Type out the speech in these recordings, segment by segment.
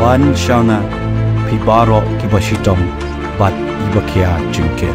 ban shanga pibaro kibashitong bat ibakia jingken.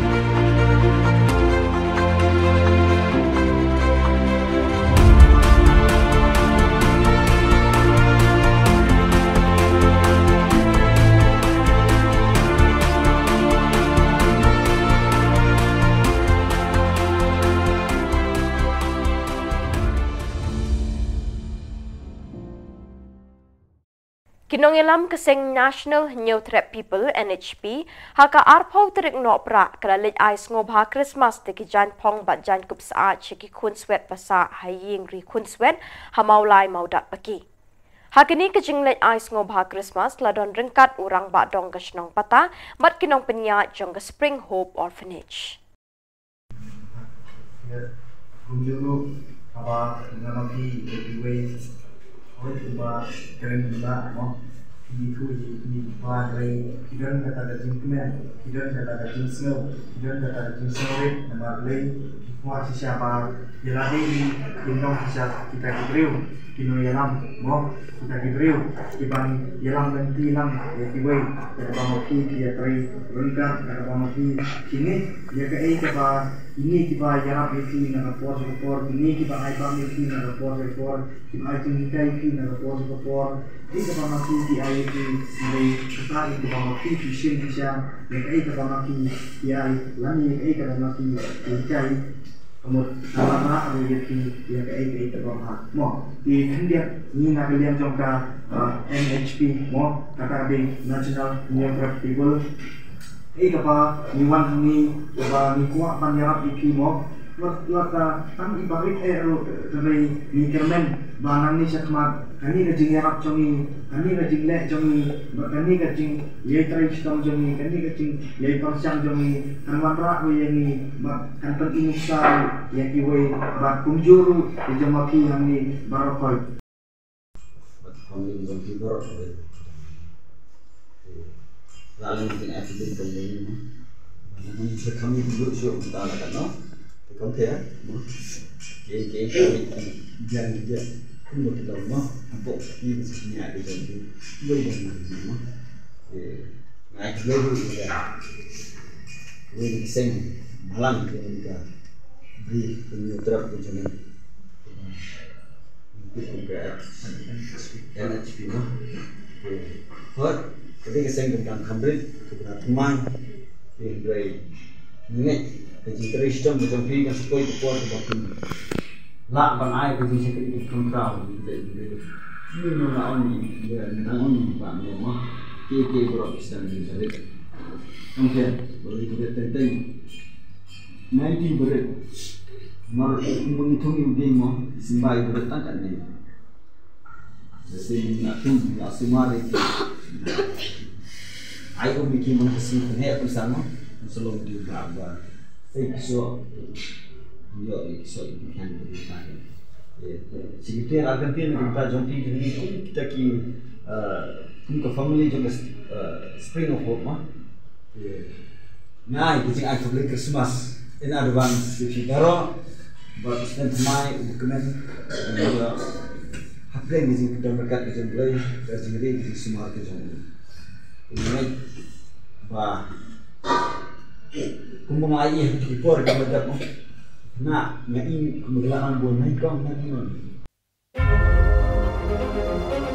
Kinongilam kasing National New Threat People NHP haka arpau terik no pra kala lej ai Sngewbha Khristmas te ki Jain pong bat Jain kup saat cheki Khunswet pasa haying ri Khunswet hamaulai maudat paki. Hakini kejing lej ai Sngewbha Khristmas ladon ringkat urang ba dong ke Shillong pata mat kinong penya jong ke Spring Hope Orphanage. Khuborjylla apa nama ki diwe oleh coba keren juga mo itu di padai hidran kata kacing kemen hidran kata kacing snow hidran kata kacing snow nama lei kuat siapa jelani indong bisa kita kiberiu kino yalam mo kita kiberiu iban yalam dan tilam ya tiwei ya bamoki dia teri rendah ya bamoki kini ya ke ini kita jarap itu nak pos ini kita aibam itu nak pos kita aibam itu nak pos ini kita masih di air itu mulai kita itu masih di sini bisa yang kita masih di air lani kita masih di air kemudian lama ada itu yang kita bahas mo di India ini nak lihat jangka NHP mo kata di National New Threat People apa niwan ni apa ni kuat panjarap iki mo lata kan ibarit dari ni kermen banang ni sakmat kani ngajing yarap jongi kani ngajing lek jongi kani ngajing yai trai stong jongi kani ngajing yai persang jongi kan watra ko yani kan pen inusal ya kiwe ba kunjuru di jamaki yang ni barokoy kami jongi barokoy lalu mungkin accident kembali mana bisa kami duduk syok kita lakukan no compare ke kami jangan kumur kita rumah apa ini sebenarnya ada jadi boleh rumah naik dulu ya ini seng malam kita beri penyutrap penjualan itu juga NHP mah hot ketika saya tentang kabel kepada teman dari ini jadi sistem macam ni kan sekoi kuat sebab lah panai tu bisa kita kontrol ini nak ni dia nak ni pak memang ke berapa sistem ni jadi kemudian boleh kita tentang 90 berat mar menghitung game mah sembai berat tak ni jadi nak tu nak semari ayo bikin mengisi penuh bersama selalu di bawah Ekso, yo ekso itu kan berita. Sekitar Argentina kita jompi ini kita ki ke family juga Spring of Hope mah. Nah, itu aku beli Khristmas in advance di Daro, buat stand mai ukuran juga apa yang kita berkat kita beli dari sini di semua kita ini bah kumbang ayah Khubor kalau tak mau nak ngai kemudian buat naik kau nak